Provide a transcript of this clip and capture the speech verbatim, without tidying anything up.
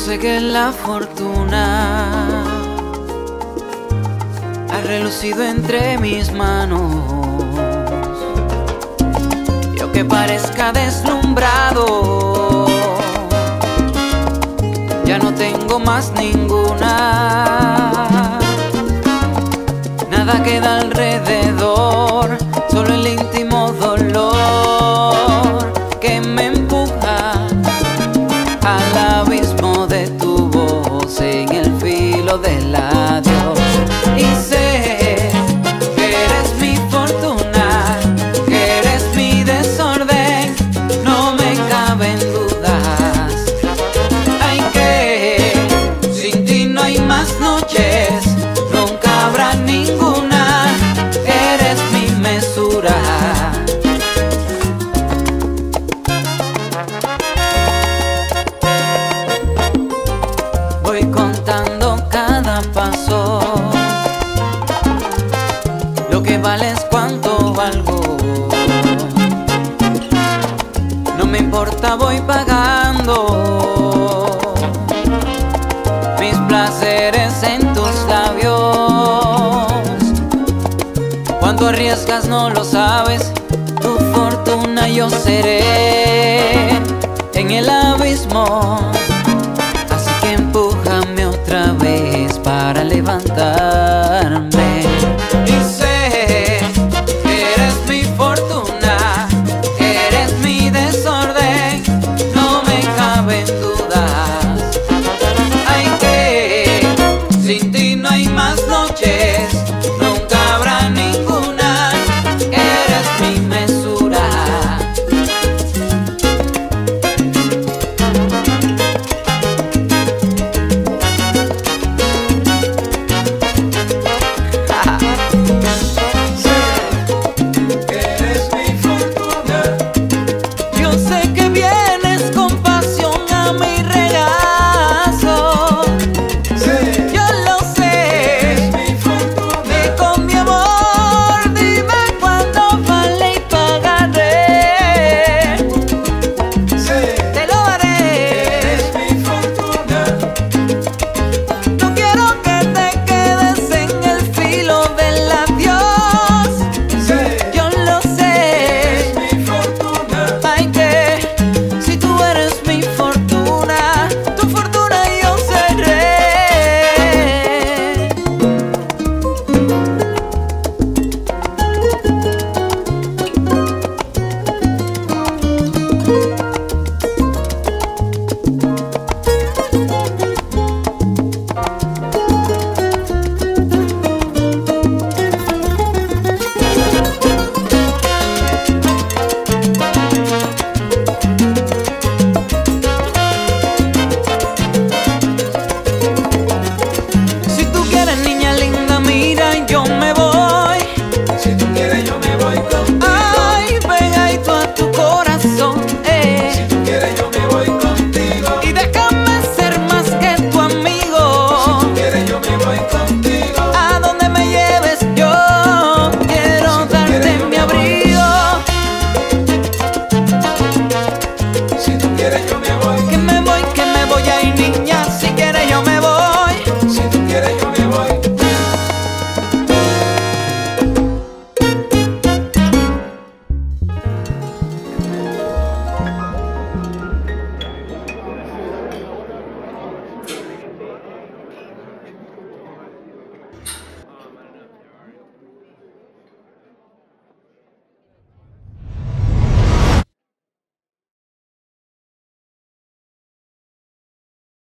sé que la fortuna ha relucido entre mis manos. Yo que parezca deslumbrado, ya no tengo más ninguna. Nada queda alrededor, solo el íntimo dolor que me empuja al abismo de tu voz en el filo del adiós. Y sé que eres mi fortuna, que eres mi desorden, no me caben dudas. Ay, que sin ti no hay más noches, nunca habrá ninguna, eres mi mesura. Voy contando cada paso, lo que vale es cuánto valgo. No me importa, voy pagando mis placeres en tus labios. Cuánto arriesgas no lo sabes,